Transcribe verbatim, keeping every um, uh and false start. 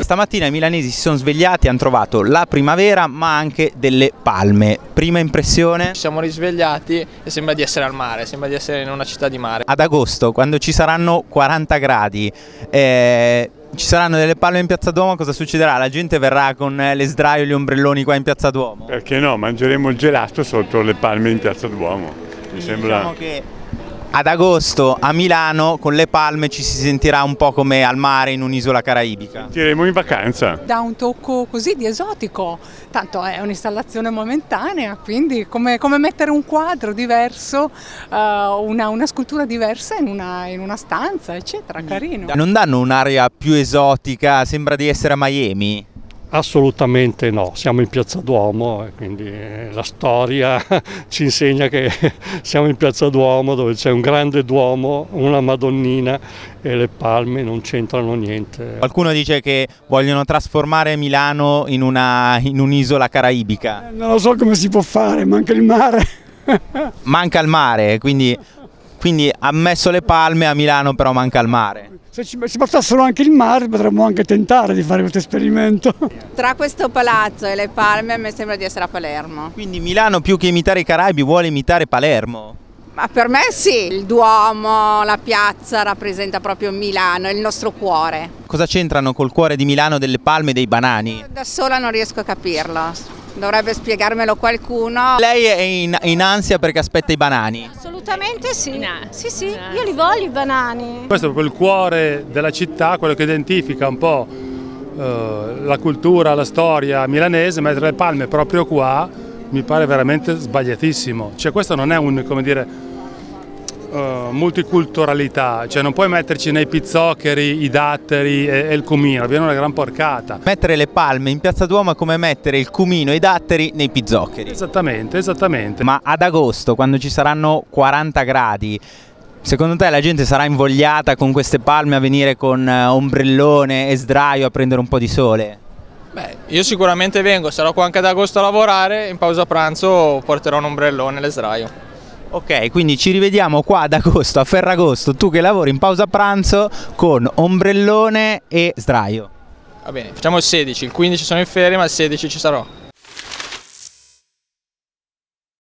Stamattina i milanesi si sono svegliati e hanno trovato la primavera ma anche delle palme. Prima impressione? Ci siamo risvegliati e sembra di essere al mare, sembra di essere in una città di mare. Ad agosto, quando ci saranno quaranta gradi, eh, ci saranno delle palme in Piazza Duomo, cosa succederà? La gente verrà con le sdraio e gli ombrelloni qua in Piazza Duomo? Perché no, mangeremo il gelato sotto le palme in Piazza Duomo. Mi sembra... Diciamo che ad agosto a Milano con le palme ci si sentirà un po' come al mare in un'isola caraibica. Sentiremo in vacanza. Dà un tocco così di esotico, tanto è un'installazione momentanea, quindi come, come mettere un quadro diverso, uh, una, una scultura diversa in una, in una stanza, eccetera, carino. Non danno un'area più esotica, sembra di essere a Miami? Assolutamente no, siamo in Piazza Duomo e quindi la storia ci insegna che siamo in Piazza Duomo dove c'è un grande Duomo, una Madonnina e le palme non c'entrano niente. Qualcuno dice che vogliono trasformare Milano in una, in un'isola caraibica. Non lo so come si può fare, manca il mare. Manca il mare, quindi, quindi ha messo le palme a Milano però manca il mare. Se ci, ci portassero anche il mare potremmo anche tentare di fare questo esperimento. Tra questo palazzo e le palme a me sembra di essere a Palermo. Quindi Milano più che imitare i Caraibi vuole imitare Palermo? Ma per me sì, il Duomo, la piazza rappresenta proprio Milano, è il nostro cuore. Cosa c'entrano col cuore di Milano delle palme e dei banani? Da sola non riesco a capirlo, dovrebbe spiegarmelo qualcuno. Lei è in, in ansia perché aspetta i banani? Assolutamente sì, sì sì, io li voglio i banani. Questo è proprio il cuore della città, quello che identifica un po' eh, la cultura, la storia milanese, mettere le palme proprio qua mi pare veramente sbagliatissimo. Cioè questo non è un, come dire, Uh, multiculturalità, cioè non puoi metterci nei pizzoccheri i datteri e, e il cumino, viene una gran porcata. Mettere le palme in Piazza Duomo è come mettere il cumino e i datteri nei pizzoccheri. Esattamente, esattamente. Ma ad agosto, quando ci saranno quaranta gradi, secondo te la gente sarà invogliata con queste palme a venire con uh, ombrellone e sdraio a prendere un po' di sole? Beh, io sicuramente vengo, sarò qua anche ad agosto a lavorare, in pausa pranzo porterò un ombrellone e le sdraio. Ok, quindi ci rivediamo qua ad agosto, a Ferragosto, tu che lavori in pausa pranzo con ombrellone e sdraio. Va bene, facciamo il sedici, il quindici sono in ferie ma il sedici ci sarò.